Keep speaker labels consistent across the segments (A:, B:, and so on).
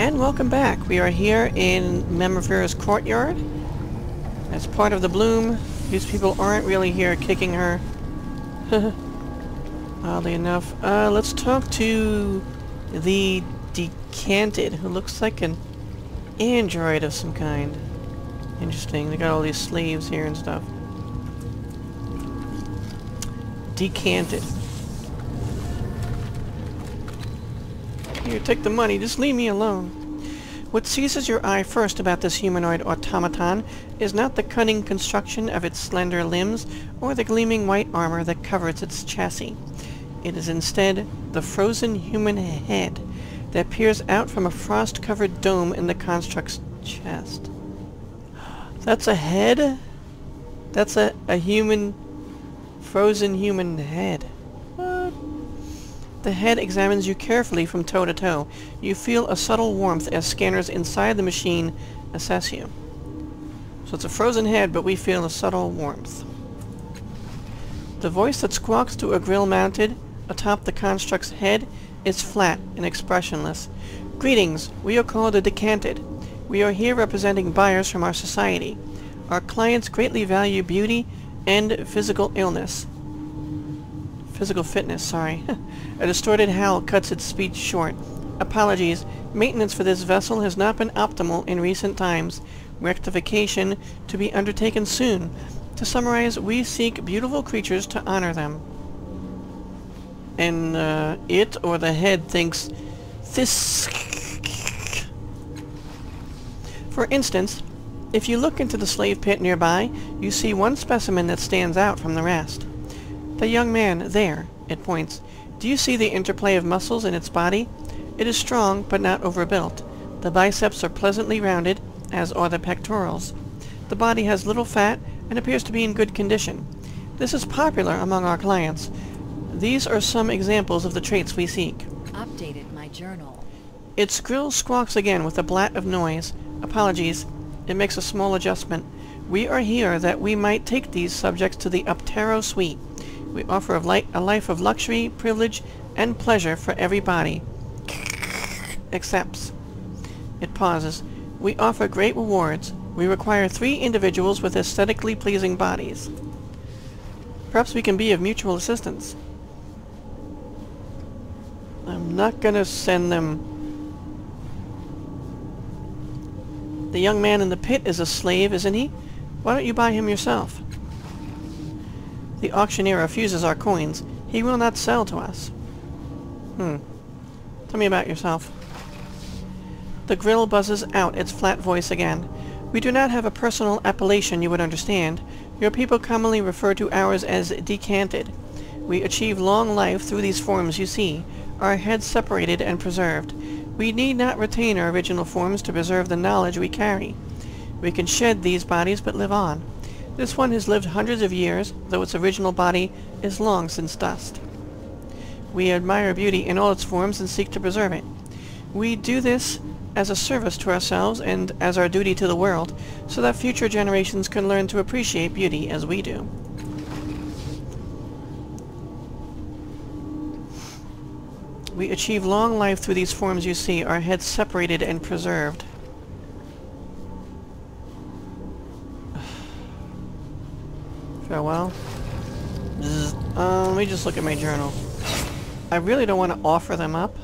A: And welcome back. We are here in Numenera's courtyard. As part of the bloom, these people aren't really here kicking her. Oddly enough. Let's talk to the Decanted, who looks like an android of some kind. Interesting. They got all these slaves here and stuff. Decanted. Here, take the money. Just leave me alone. What seizes your eye first about this humanoid automaton is not the cunning construction of its slender limbs or the gleaming white armor that covers its chassis. It is instead the frozen human head that peers out from a frost-covered dome in the construct's chest. That's a head? That's a human... frozen human head. What? The head examines you carefully from toe to toe. You feel a subtle warmth as scanners inside the machine assess you. So it's a frozen head, but we feel a subtle warmth. The voice that squawks to a grill mounted atop the construct's head is flat and expressionless. Greetings, we are called the Decanted. We are here representing buyers from our society. Our clients greatly value beauty and physical fitness, sorry. A distorted howl cuts its speech short. Apologies. Maintenance for this vessel has not been optimal in recent times. Rectification to be undertaken soon. To summarize, we seek beautiful creatures to honor them. And, it or the head thinks this. For instance, if you look into the slave pit nearby, you see one specimen that stands out from the rest. The young man, there, it points. Do you see the interplay of muscles in its body? It is strong, but not overbuilt. The biceps are pleasantly rounded, as are the pectorals. The body has little fat and appears to be in good condition. This is popular among our clients. These are some examples of the traits we seek.
B: Updated my journal.
A: Its grill squawks again with a blat of noise. Apologies. It makes a small adjustment. We are here that we might take these subjects to the Uptero Suite. We offer a life of luxury, privilege, and pleasure for every body. Accepts. It pauses. We offer great rewards. We require 3 individuals with aesthetically pleasing bodies. Perhaps we can be of mutual assistance. I'm not gonna send them... The young man in the pit is a slave, isn't he? Why don't you buy him yourself? The auctioneer refuses our coins. He will not sell to us. Tell me about yourself. The grill buzzes out its flat voice again. We do not have a personal appellation you would understand. Your people commonly refer to ours as decanted. We achieve long life through these forms you see, our heads separated and preserved. We need not retain our original forms to preserve the knowledge we carry. We can shed these bodies but live on. This one has lived hundreds of years, though its original body is long since dust. We admire beauty in all its forms and seek to preserve it. We do this as a service to ourselves and as our duty to the world, so that future generations can learn to appreciate beauty as we do. We achieve long life through these forms you see, our heads separated and preserved. Farewell. Let me just look at my journal. I really don't want to offer them up.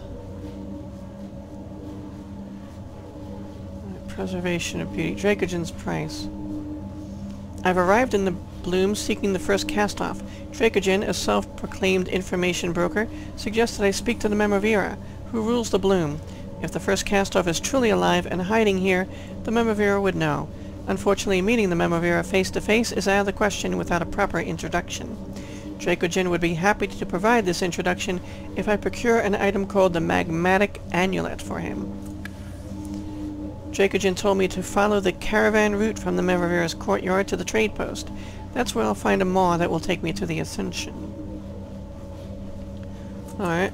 A: Preservation of beauty. Dracogen's price. I've arrived in the bloom seeking the first cast-off. Dracogen, a self-proclaimed information broker, suggests that I speak to the Numenera, who rules the bloom. If the first cast-off is truly alive and hiding here, the Numenera would know. Unfortunately, meeting the Numenera face-to-face is out of the question without a proper introduction. Dracogen would be happy to provide this introduction if I procure an item called the Magmatic Amulet for him. Dracogen told me to follow the caravan route from the Numenera's courtyard to the trade post. That's where I'll find a maw that will take me to the Ascension. Alright.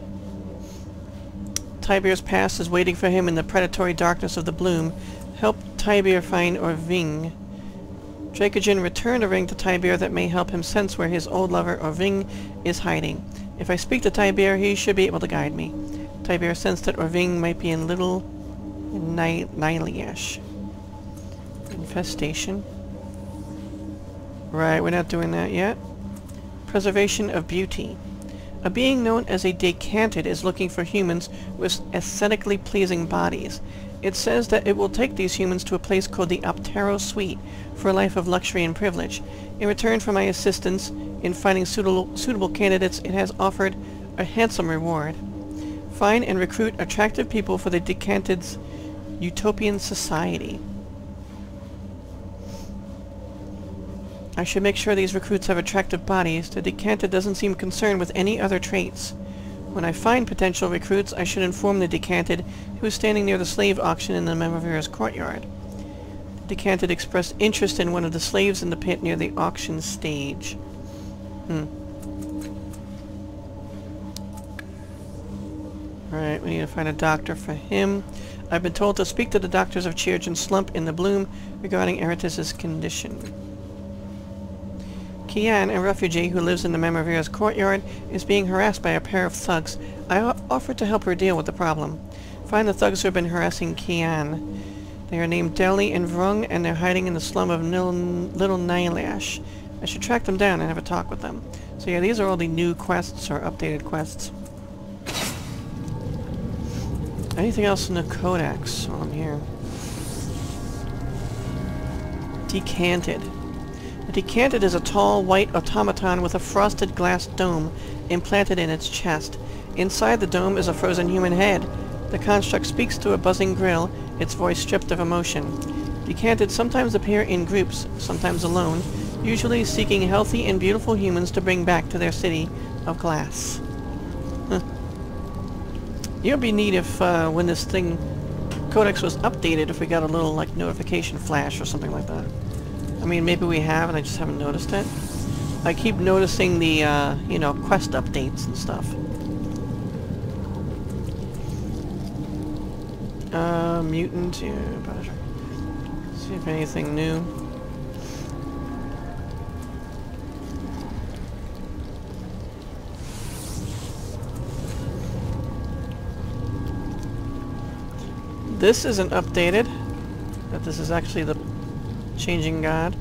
A: Tibier's past is waiting for him in the predatory darkness of the bloom. Help Tibier find Orving. Dracogen returned a ring to Tibier that may help him sense where his old lover Orving is hiding. If I speak to Tibier, he should be able to guide me. Tibier sensed that Orving might be in little and Niliash. Infestation. Right, we're not doing that yet. Preservation of beauty. A being known as a decanted is looking for humans with aesthetically pleasing bodies. It says that it will take these humans to a place called the Optero Suite for a life of luxury and privilege. In return for my assistance in finding suitable candidates, it has offered a handsome reward. Find and recruit attractive people for the decanted's utopian society. I should make sure these recruits have attractive bodies. The decanted doesn't seem concerned with any other traits. When I find potential recruits, I should inform the decanted, who is standing near the slave auction in the Memovera's courtyard. The decanted expressed interest in one of the slaves in the pit near the auction stage. Alright, we need to find a doctor for him. I've been told to speak to the doctors of Chirj and Slump in the Bloom regarding Eratis' condition. Kian, a refugee who lives in the Memovera's courtyard, is being harassed by a pair of thugs. I offered to help her deal with the problem. Find the thugs who have been harassing Kian. They are named Deli and Vrung, and they're hiding in the slum of Little Nylash. I should track them down and have a talk with them. So yeah, these are all the new quests, or updated quests. Anything else in the Codex while I'm here? Decanted. A decanted is a tall, white automaton with a frosted glass dome implanted in its chest. Inside the dome is a frozen human head. The construct speaks through a buzzing grill, its voice stripped of emotion. Decanted sometimes appear in groups, sometimes alone, usually seeking healthy and beautiful humans to bring back to their city of glass. It would be neat if, when this thing, Codex was updated, if we got a little, like, notification flash or something like that. I mean, maybe we have, and I just haven't noticed it. I keep noticing the, you know, quest updates and stuff. Mutant, yeah, better. See if anything new. This isn't updated. That this is actually the Changing God.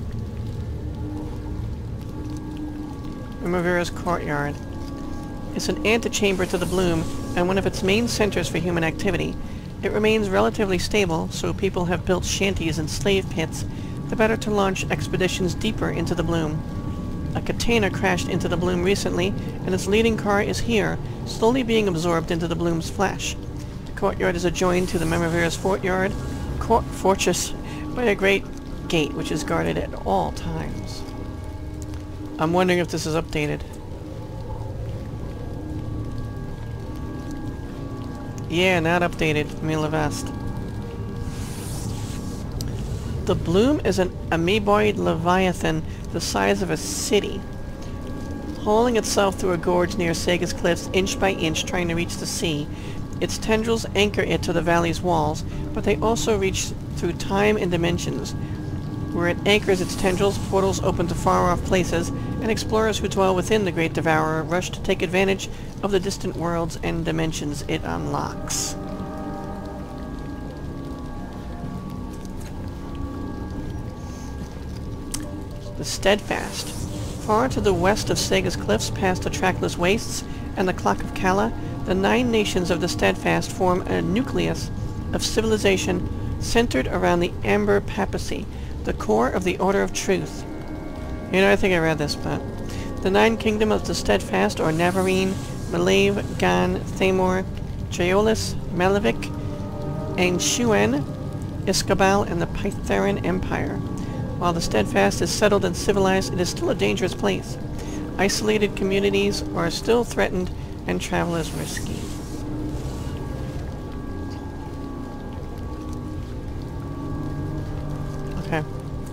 A: Memovera's courtyard. It's an antechamber to the Bloom, and one of its main centers for human activity. It remains relatively stable, so people have built shanties and slave pits, the better to launch expeditions deeper into the Bloom. A container crashed into the Bloom recently, and its leading car is here, slowly being absorbed into the Bloom's flesh. The courtyard is adjoined to the Memovera's fortress by a great gate, which is guarded at all times. I'm wondering if this is updated. Yeah, not updated. Mila Vest. The Bloom is an amoeboid leviathan the size of a city, hauling itself through a gorge near Sega's cliffs inch by inch, trying to reach the sea. Its tendrils anchor it to the valley's walls, but they also reach through time and dimensions. Where it anchors its tendrils, portals open to far-off places, and explorers who dwell within the Great Devourer rush to take advantage of the distant worlds and dimensions it unlocks. The Steadfast. Far to the west of Sega's cliffs, past the trackless wastes and the Clock of Kala, the 9 nations of the Steadfast form a nucleus of civilization centered around the Amber Papacy, the core of the Order of Truth. You know, I think I read this, but... The 9 kingdoms of the Steadfast are Navarine, Malave, Gan, Thamor, Jaeolus, Malavik, Anshuen, Iskabal, and the Pytharan Empire. While the Steadfast is settled and civilized, it is still a dangerous place. Isolated communities are still threatened, and travel is risky. Okay.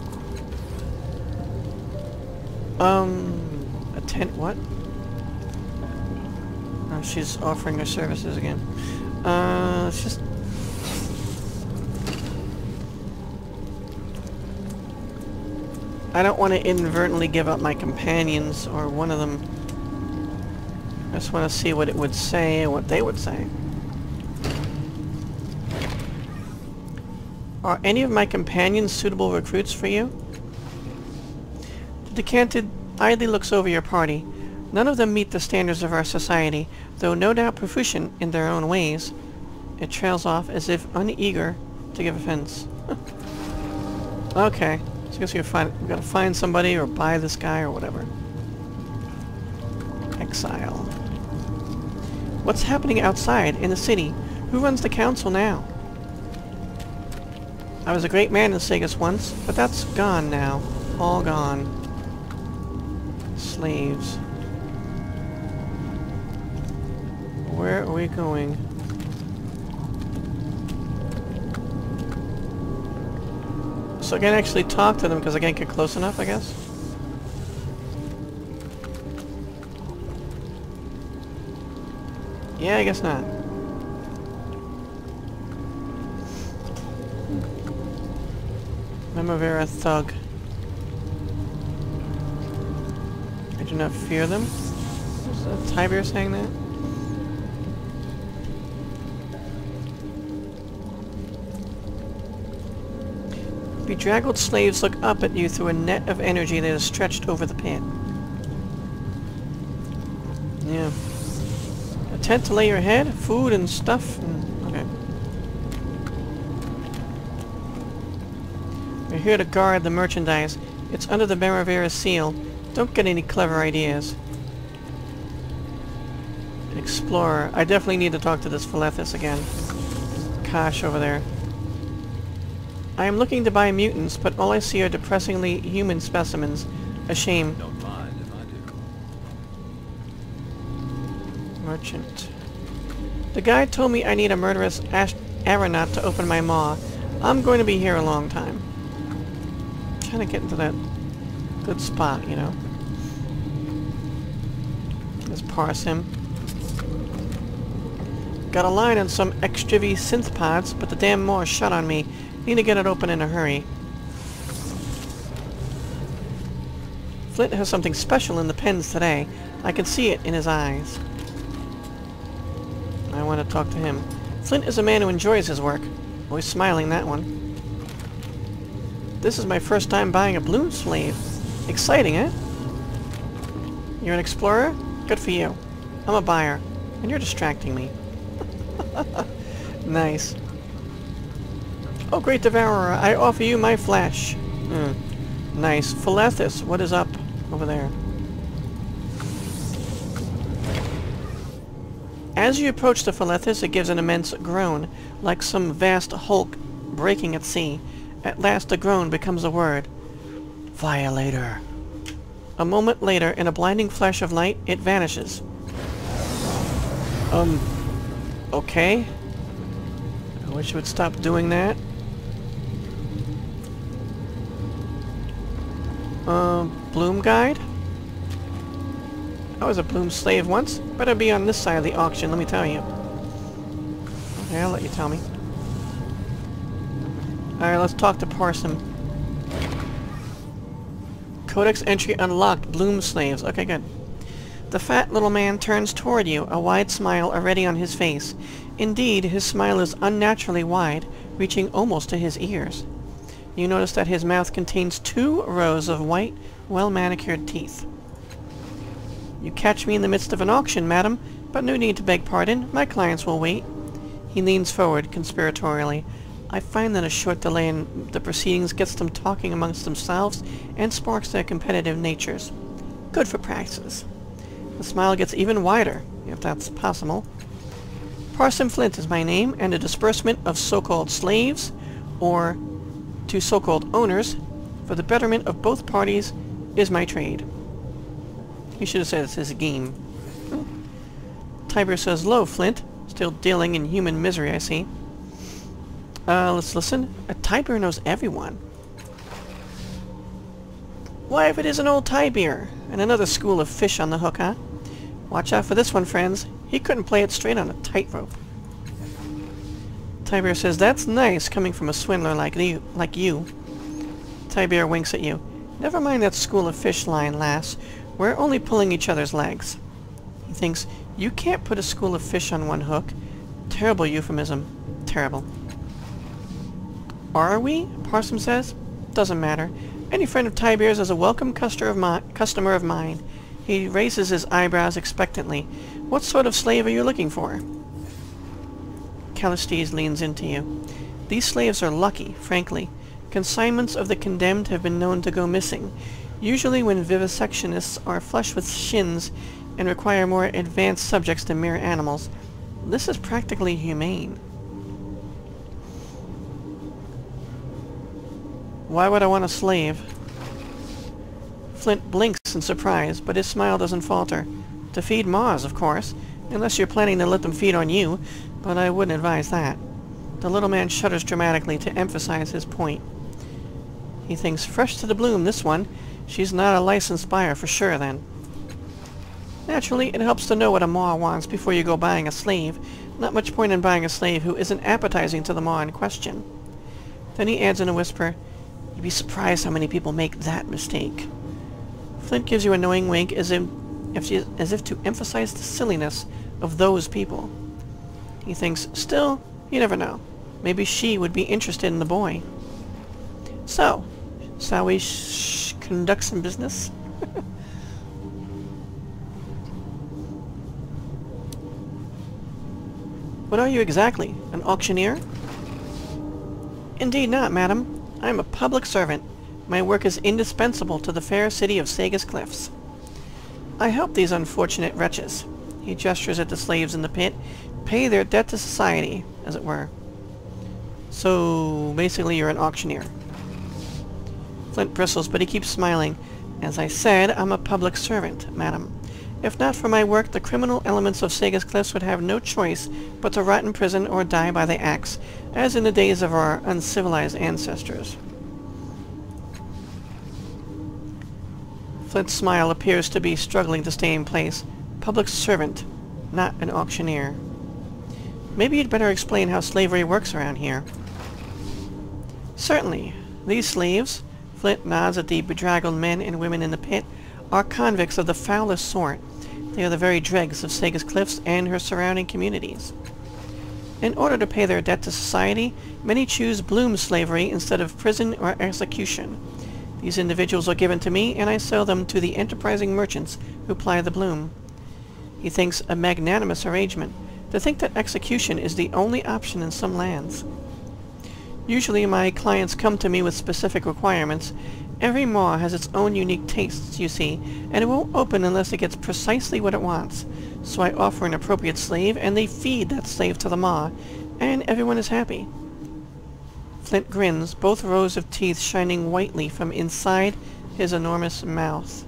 A: Attend what? Oh, she's offering her services again. Let's just... I don't want to inadvertently give up my companions, or one of them. I just want to see what it would say and what they would say. Are any of my companions suitable recruits for you? The decanted idly looks over your party. None of them meet the standards of our society, though no doubt proficient in their own ways. It trails off as if uneager to give offense. Okay, so I guess we gotta find somebody or buy this guy or whatever. Exile. What's happening outside in the city? Who runs the council now? I was a great man in Sagas once, but that's gone now. All gone. Slaves. Where are we going? So I can't actually talk to them because I can't get close enough, I guess? Yeah, I guess not. Numenera thug. I do not fear them. Is Tiberius saying that? Bedraggled slaves look up at you through a net of energy that is stretched over the pit. Yeah. A tent to lay your head, food and stuff, and okay. We're here to guard the merchandise. It's under the Numenera seal. Don't get any clever ideas. An explorer. I definitely need to talk to this Philethus again. Kosh over there. I am looking to buy mutants, but all I see are depressingly human specimens. A shame.
C: Don't mind if I do.
A: Merchant. The guy told me I need a murderous aeronaut to open my maw. I'm going to be here a long time. I'm trying to get into that good spot, you know. Let's Parsim. Got a line on some XJV synth pods, but the damn maw shut on me. Need to get it open in a hurry. Flint has something special in the pens today. I can see it in his eyes. I want to talk to him. Flint is a man who enjoys his work. Always smiling, that one. This is my first time buying a bloom slave. Exciting, eh? You're an explorer? Good for you. I'm a buyer. And you're distracting me. Nice. Oh, great devourer, I offer you my flesh. Nice. Philethus, what is up over there? As you approach the Philethus, it gives an immense groan, like some vast hulk breaking at sea. At last the groan becomes a word. Violator. A moment later, in a blinding flash of light, it vanishes. Okay. I wish it would stop doing that. Bloom guide? I was a bloom slave once. Better be on this side of the auction, let me tell you. Okay, I'll let you tell me. Alright, let's talk to Parsim. Codex entry unlocked. Bloom slaves. Okay, good. The fat little man turns toward you, a wide smile already on his face. Indeed, his smile is unnaturally wide, reaching almost to his ears. You notice that his mouth contains 2 rows of white, well-manicured teeth. You catch me in the midst of an auction, madam, but no need to beg pardon. My clients will wait. He leans forward, conspiratorially. I find that a short delay in the proceedings gets them talking amongst themselves and sparks their competitive natures. Good for practice. The smile gets even wider, if that's possible. Parsim Flint is my name, and a disbursement of so-called slaves, or to so-called owners, for the betterment of both parties, is my trade. You should have said it's his game. Tiber says, "Lo, Flint." Still dealing in human misery, I see. Let's listen. Tiber knows everyone. Why, if it isn't old Tiber, and another school of fish on the hook, huh? Watch out for this one, friends. He couldn't play it straight on a tightrope. Tiber says, "That's nice, coming from a swindler like you. Tiber winks at you. "Never mind that school of fish line, lass. We're only pulling each other's legs." He thinks, "You can't put a school of fish on one hook." Terrible euphemism. Terrible. Are we? Parsim says. Doesn't matter. Any friend of Tiber's is a welcome customer of mine. He raises his eyebrows expectantly. What sort of slave are you looking for? Callistes leans into you. These slaves are lucky, frankly. Consignments of the condemned have been known to go missing, usually when vivisectionists are flush with shins and require more advanced subjects than mere animals. This is practically humane. Why would I want a slave? Flint blinks in surprise, but his smile doesn't falter. To feed maws, of course, unless you're planning to let them feed on you, but I wouldn't advise that. The little man shudders dramatically to emphasize his point. He thinks, fresh to the bloom, this one. She's not a licensed buyer for sure, then. Naturally, it helps to know what a maw wants before you go buying a slave. Not much point in buying a slave who isn't appetizing to the maw in question. Then he adds in a whisper, "You'd be surprised how many people make that mistake." Flint gives you a knowing wink as if to emphasize the silliness of those people. He thinks, still, you never know. Maybe she would be interested in the boy. So, shall we conduct some business? What are you exactly? An auctioneer? Indeed not, madam. I am a public servant. My work is indispensable to the fair city of Sagas Cliffs. I help these unfortunate wretches. He gestures at the slaves in the pit. Pay their debt to society, as it were. So, basically you're an auctioneer. Flint bristles, but he keeps smiling. As I said, I'm a public servant, madam. If not for my work, the criminal elements of Sagas Cliffs would have no choice but to rot in prison or die by the axe, as in the days of our uncivilized ancestors. Flint's smile appears to be struggling to stay in place. Public servant, not an auctioneer. Maybe you'd better explain how slavery works around here. Certainly. These slaves, Flint nods at the bedraggled men and women in the pit, are convicts of the foulest sort. They are the very dregs of Sagas Cliffs and her surrounding communities. In order to pay their debt to society, many choose bloom slavery instead of prison or execution. These individuals are given to me, and I sell them to the enterprising merchants who ply the bloom. He thinks a magnanimous arrangement, to think that execution is the only option in some lands. Usually my clients come to me with specific requirements. Every maw has its own unique tastes, you see, and it won't open unless it gets precisely what it wants. So I offer an appropriate slave, and they feed that slave to the maw, and everyone is happy. Flint grins, both rows of teeth shining whitely from inside his enormous mouth.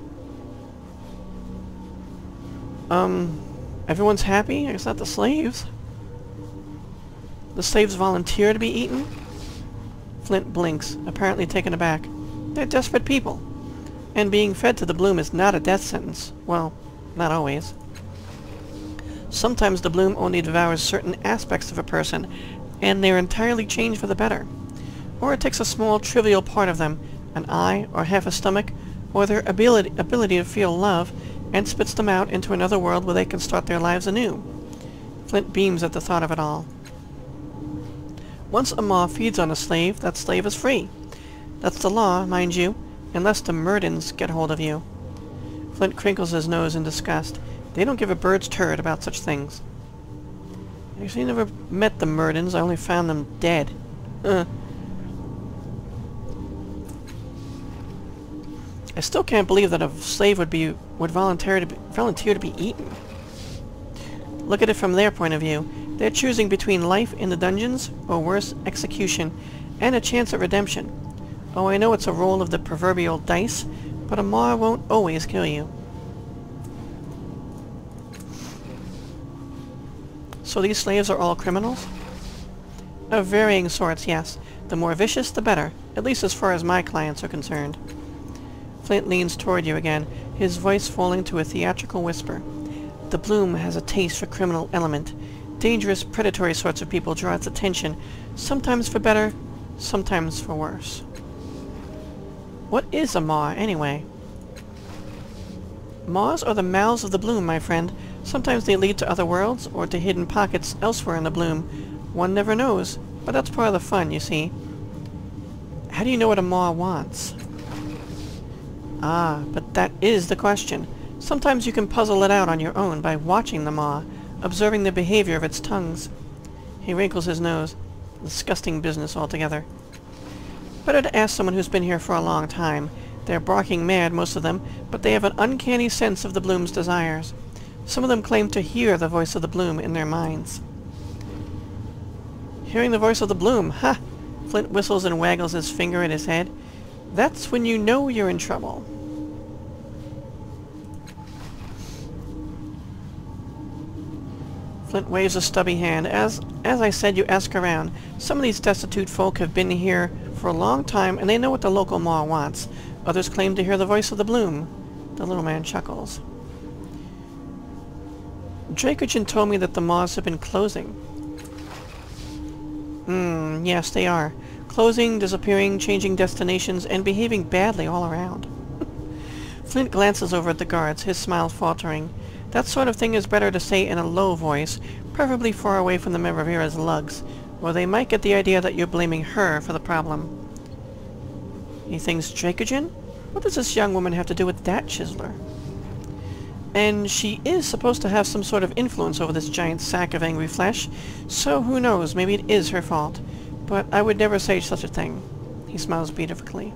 A: Everyone's happy? It's not the slaves. The slaves volunteer to be eaten? Flint blinks, apparently taken aback. They're desperate people. And being fed to the bloom is not a death sentence. Well, not always. Sometimes the bloom only devours certain aspects of a person, and they're entirely changed for the better. Or it takes a small, trivial part of them, an eye, or half a stomach, or their ability to feel love, and spits them out into another world where they can start their lives anew. Flint beams at the thought of it all. Once a maw feeds on a slave, that slave is free. That's the law, mind you, unless the Murdens get hold of you. Flint crinkles his nose in disgust. They don't give a bird's turd about such things. I actually never met the Murdens, I only found them dead. I still can't believe that a slave would volunteer to be eaten. Look at it from their point of view. They're choosing between life in the dungeons, or worse, execution, and a chance at redemption. Oh, I know it's a roll of the proverbial dice, but a maw won't always kill you. So these slaves are all criminals? Of varying sorts, yes. The more vicious, the better, at least as far as my clients are concerned. Flint leans toward you again, his voice falling to a theatrical whisper. The bloom has a taste for criminal element. Dangerous, predatory sorts of people draw its attention, sometimes for better, sometimes for worse. What is a maw, anyway? Maws are the mouths of the bloom, my friend. Sometimes they lead to other worlds, or to hidden pockets elsewhere in the bloom. One never knows, but that's part of the fun, you see. How do you know what a maw wants? Ah, but that is the question. Sometimes you can puzzle it out on your own by watching the maw, observing the behavior of its tongues. He wrinkles his nose. Disgusting business altogether. Better to ask someone who's been here for a long time. They're barking mad, most of them, but they have an uncanny sense of the bloom's desires. Some of them claim to hear the voice of the bloom in their minds. Hearing the voice of the bloom, ha! Flint whistles and waggles his finger at his head. That's when you know you're in trouble. Flint waves a stubby hand. As I said, you ask around. Some of these destitute folk have been here for a long time, and they know what the local maw wants. Others claim to hear the voice of the bloom. The little man chuckles. Dracogen told me that the maws have been closing. Yes, they are. Closing, disappearing, changing destinations, and behaving badly all around. Flint glances over at the guards, his smile faltering. That sort of thing is better to say in a low voice, preferably far away from the Merivira's lugs, or they might get the idea that you're blaming her for the problem. He thinks Dracogen? What does this young woman have to do with that chiseler? And she is supposed to have some sort of influence over this giant sack of angry flesh, so who knows, maybe it is her fault. But I would never say such a thing. He smiles beatifically.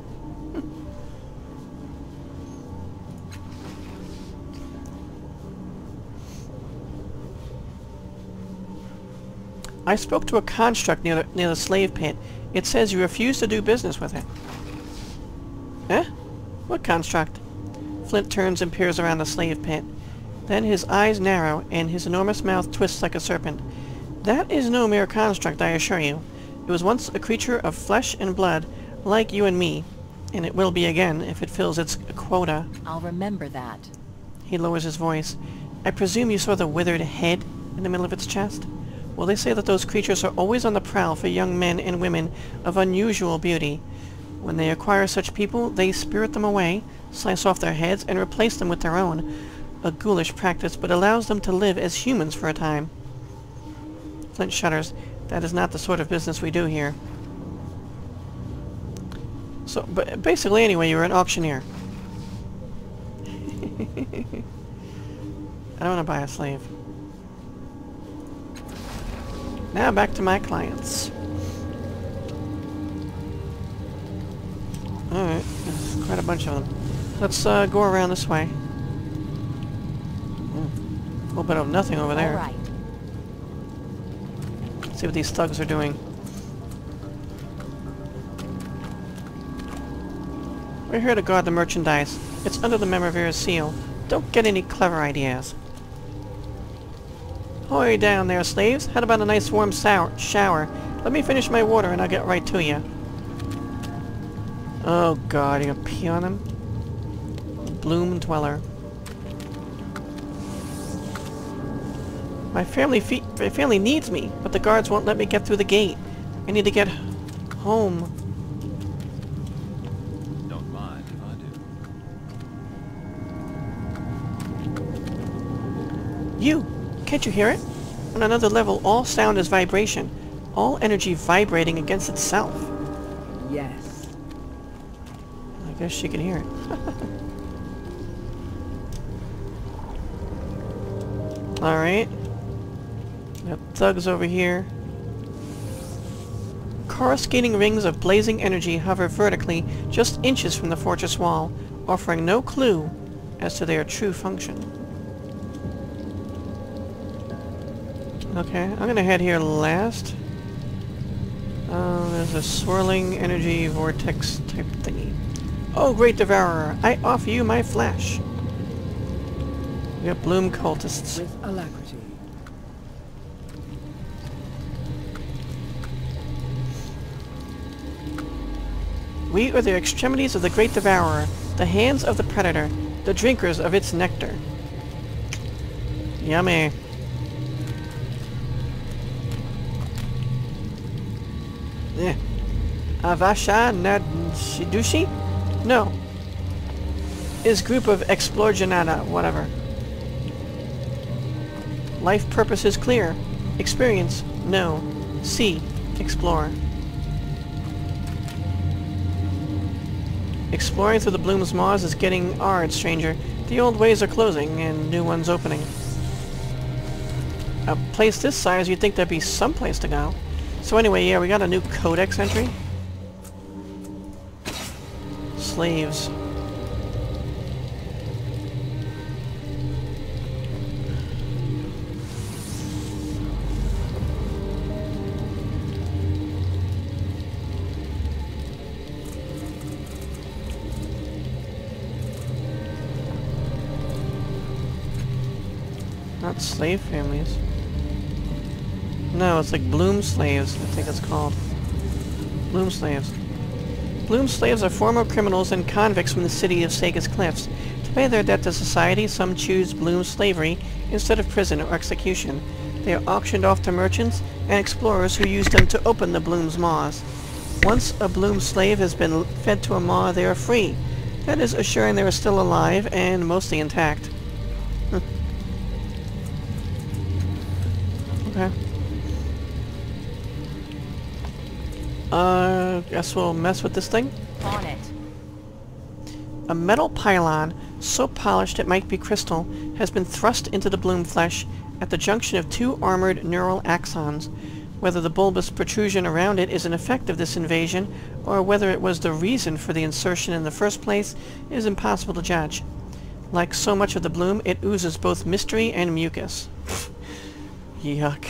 A: I spoke to a construct near the slave pit. It says you refuse to do business with it. Eh? What construct? Flint turns and peers around the slave pit. Then his eyes narrow, and his enormous mouth twists like a serpent. That is no mere construct, I assure you. It was once a creature of flesh and blood, like you and me, and it will be again if it fills its quota.
B: I'll remember that.
A: He lowers his voice. I presume you saw the withered head in the middle of its chest? Well, they say that those creatures are always on the prowl for young men and women of unusual beauty. When they acquire such people, they spirit them away, slice off their heads, and replace them with their own. A ghoulish practice, but allows them to live as humans for a time. Flint shudders. That is not the sort of business we do here. So, but basically, anyway, you're an auctioneer. I don't want to buy a slave. Now back to my clients. Alright, there's quite a bunch of them. Let's go around this way. A little bit of nothing over there.
B: All right.
A: Let's see what these thugs are doing. We're here to guard the merchandise. It's under the Merivira's seal. Don't get any clever ideas. Hoy down there, slaves. How about a nice warm shower? Let me finish my water and I'll get right to you. Oh god, you're gonna pee on him? Bloom dweller. My family needs me, but the guards won't let me get through the gate. I need to get home.
C: Don't mind if I do.
A: You! Can't you hear it? On another level, all sound is vibration. All energy vibrating against itself.
D: Yes.
A: I guess she can hear it. Alright. Got thugs over here. Coruscating rings of blazing energy hover vertically just inches from the fortress wall, offering no clue as to their true function. Okay, I'm gonna head here last. There's a swirling energy vortex type thingy. Oh, great devourer, I offer you my flesh. We got bloom cultists.
D: With alacrity.
A: We are the extremities of the great devourer, the hands of the predator, the drinkers of its nectar. Yummy. Avasha Nadshidushi? No. Is group of Explorginata, whatever. Life purpose is clear. Experience, no. See, explore. Exploring through the Bloom's maws is getting hard, stranger. The old ways are closing, and new ones opening. A place this size, you'd think there'd be some place to go. So anyway, yeah, we got a new codex entry. Slaves. Not slave families. No, it's like Bloom slaves, I think it's called. Bloom slaves. Bloom slaves are former criminals and convicts from the city of Sega's Cliffs. To pay their debt to society, some choose Bloom slavery instead of prison or execution. They are auctioned off to merchants and explorers who use them to open the Bloom's maws. Once a Bloom slave has been fed to a maw, they are free. That is, assuring they are still alive and mostly intact. Okay. Guess we'll mess with this thing.
B: On it.
A: A metal pylon, so polished it might be crystal, has been thrust into the Bloom flesh at the junction of two armored neural axons. Whether the bulbous protrusion around it is an effect of this invasion, or whether it was the reason for the insertion in the first place, is impossible to judge. Like so much of the Bloom, it oozes both mystery and mucus. Yuck.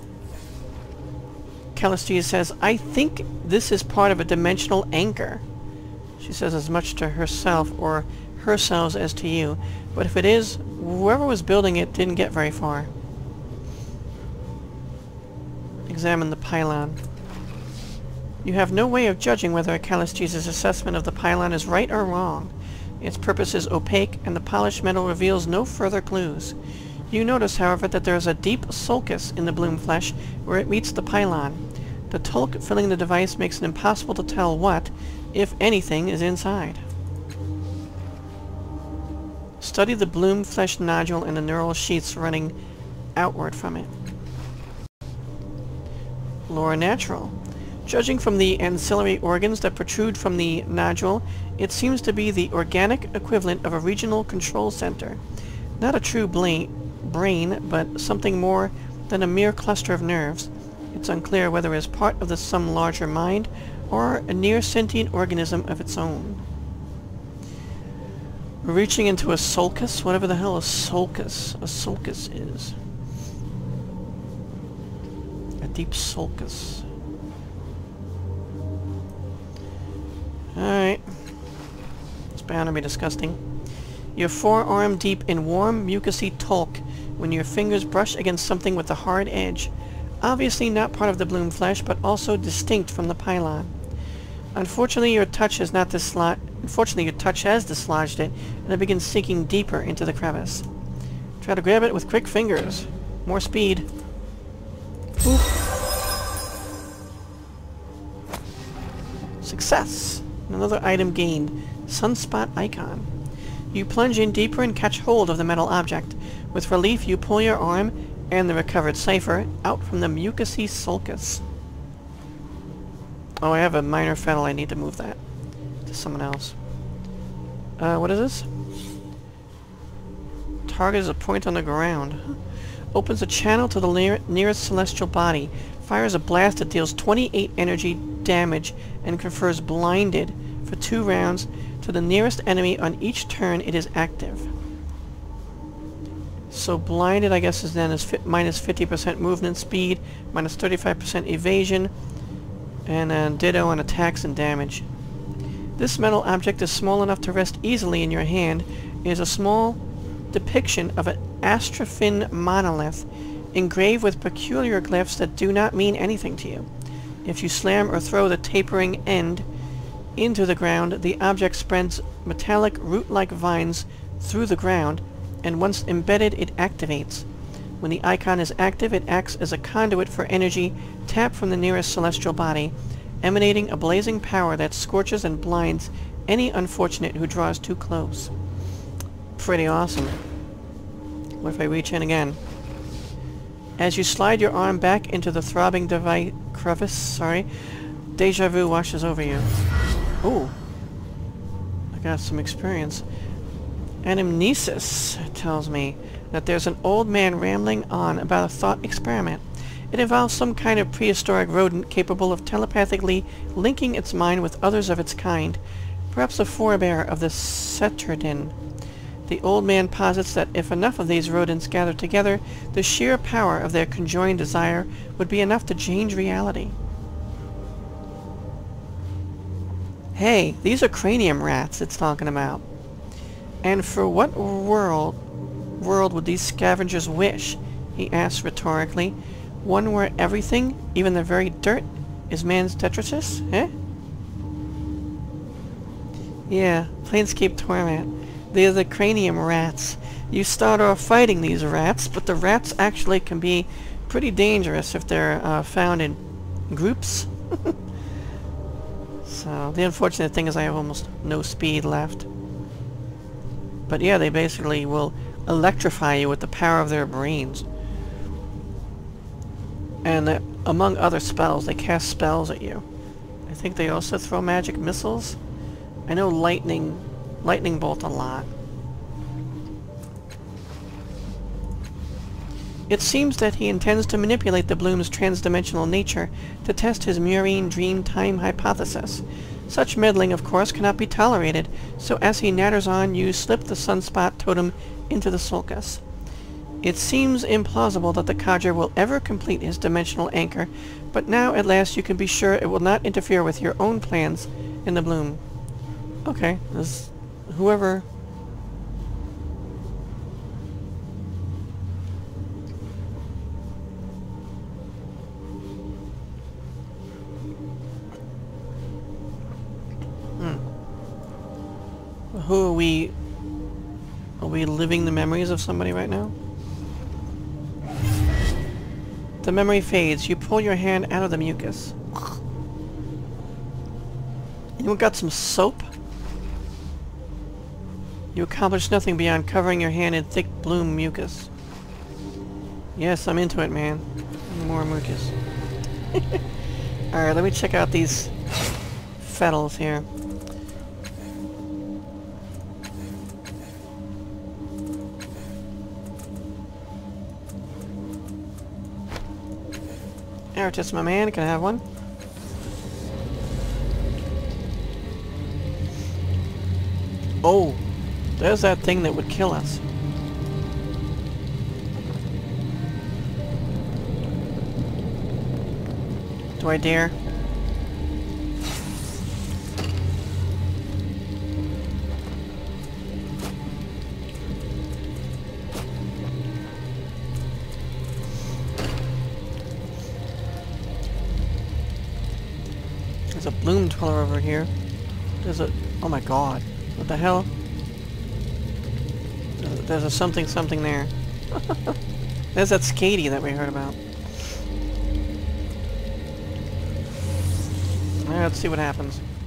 A: Calistria says, I think this is part of a dimensional anchor. She says as much to herself or herselves as to you, but if it is, whoever was building it didn't get very far. Examine the pylon. You have no way of judging whether Calistria's assessment of the pylon is right or wrong. Its purpose is opaque, and the polished metal reveals no further clues. You notice, however, that there is a deep sulcus in the Bloom flesh where it meets the pylon. The tulk filling the device makes it impossible to tell what, if anything, is inside. Study the Bloom flesh nodule and the neural sheaths running outward from it. Lore natural. Judging from the ancillary organs that protrude from the nodule, it seems to be the organic equivalent of a regional control center. Not a true brain, but something more than a mere cluster of nerves. It's unclear whether it is part of some larger mind, or a near-sentient organism of its own. We're reaching into a sulcus? Whatever the hell a sulcus is. A deep sulcus. Alright. It's bound to be disgusting. You're forearm deep in warm, mucousy talc when your fingers brush against something with a hard edge. Obviously not part of the Bloom flesh, but also distinct from the pylon. Unfortunately, your touch has dislodged it, and it begins sinking deeper into the crevice. Try to grab it with quick fingers. More speed. Oop. Success! Another item gained. Sunspot icon. You plunge in deeper and catch hold of the metal object. With relief, you pull your arm and the recovered cipher out from the mucousy sulcus. Oh, I have a minor fettle. I need to move that to someone else. What is this? Target is a point on the ground. Opens a channel to the nearest celestial body. Fires a blast that deals 28 energy damage and confers blinded for 2 rounds to the nearest enemy on each turn it is active. So blinded, I guess, is then minus 50% movement speed, minus 35% evasion, and ditto on attacks and damage. This metal object is small enough to rest easily in your hand. It is a small depiction of an astrophin monolith, engraved with peculiar glyphs that do not mean anything to you. If you slam or throw the tapering end into the ground, the object spreads metallic root-like vines through the ground, and once embedded, it activates. When the icon is active, it acts as a conduit for energy tapped from the nearest celestial body, emanating a blazing power that scorches and blinds any unfortunate who draws too close. Pretty awesome. What if I reach in again? As you slide your arm back into the throbbing crevice, deja vu washes over you. Ooh. got some experience. Anamnesis tells me that there's an old man rambling on about a thought experiment. It involves some kind of prehistoric rodent capable of telepathically linking its mind with others of its kind, perhaps a forebear of the Cetridin. The old man posits that if enough of these rodents gathered together, the sheer power of their conjoined desire would be enough to change reality. Hey, these are cranium rats it's talking about. And for what world would these scavengers wish? He asks rhetorically. One where everything, even the very dirt, is man's tetrasis? Eh? Yeah, Planescape Torment. They're the cranium rats. You start off fighting these rats, but the rats actually can be pretty dangerous if they're found in groups. So, the unfortunate thing is I have almost no speed left. But yeah, they basically will electrify you with the power of their brains. And among other spells, they cast spells at you. I think they also throw magic missiles. I know lightning bolt a lot. It seems that he intends to manipulate the bloom's transdimensional nature to test his murine dream time hypothesis. Such meddling, of course, cannot be tolerated, so as he natters on, you slip the sunspot totem into the sulcus. It seems implausible that the Cadre will ever complete his dimensional anchor, but now at last you can be sure it will not interfere with your own plans in the bloom. Okay, whoever... Who are we... Are we living the memories of somebody right now? The memory fades. You pull your hand out of the mucus. Anyone got some soap? You accomplish nothing beyond covering your hand in thick bloom mucus. Yes, I'm into it, man. More mucus. Alright, let me check out these fettles here. Aratus, my man, can I have one? Oh, there's that thing that would kill us. Do I dare? There's a bloom dweller over here. There's a... Oh my god. What the hell? There's a something there. There's that Skady that we heard about. Alright, let's see what happens.